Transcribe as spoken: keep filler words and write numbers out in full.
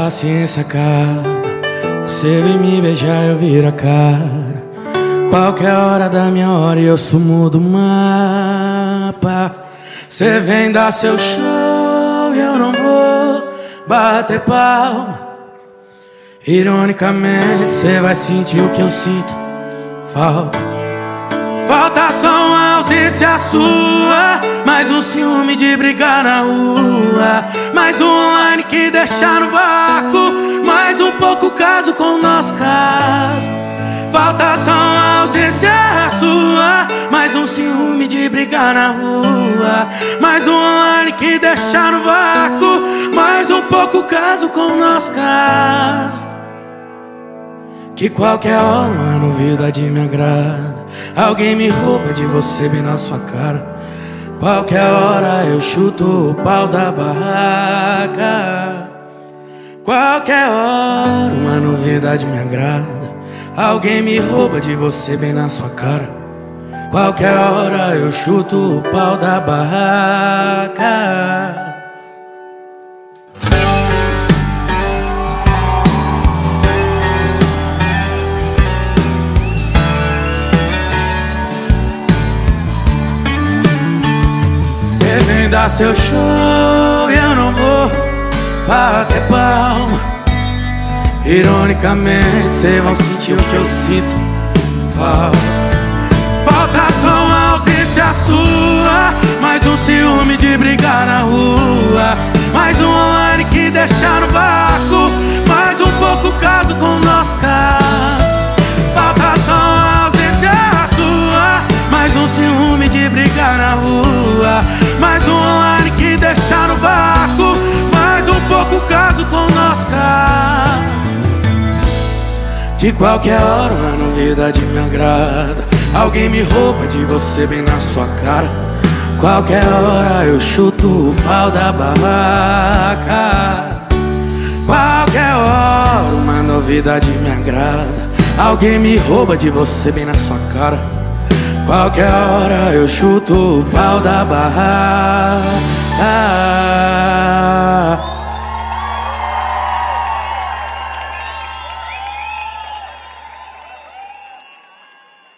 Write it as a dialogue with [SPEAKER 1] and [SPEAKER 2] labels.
[SPEAKER 1] paciência acaba, você vem me beijar, eu viro a cara. Qualquer hora da minha hora e eu sumo do mapa. Cê vem dar seu show e eu não vou bater palma. Ironicamente cê vai sentir o que eu sinto. Falta Falta só uma ausência sua, mais um ciúme de brigar na rua, mais um online que deixa no vácuo, mais um pouco caso com o nosso caso. Falta só uma ausência sua, mais um ciúme de brigar na rua, mais um online que deixa no vácuo, mais um pouco caso com o nosso caso. Que qualquer hora uma novidade me agrada, alguém me rouba de você bem na sua cara. Qualquer hora eu chuto o pau da barraca. Qualquer hora uma novidade me agrada, alguém me rouba de você bem na sua cara. Qualquer hora eu chuto o pau da barraca. Cê vem dar seu show e eu não vou bater palma. Ironicamente cês vão sentir o que eu sinto. Falta Falta só uma ausência sua, mais um ciúme de brigar na rua, mais um online que deixa no vácuo, mais um pouco caso com o nosso caso. Falta só uma ausência sua, mais um ciúme de brigar na rua, mais um online que deixa no vácuo, mais um pouco caso com o nosso caso. De qualquer hora uma novidade me agrada, alguém me rouba de você bem na sua cara. Qualquer hora eu chuto o pau da barraca. Qualquer hora uma novidade me agrada, alguém me rouba de você bem na sua cara. Qualquer hora eu chuto o pau da barraca.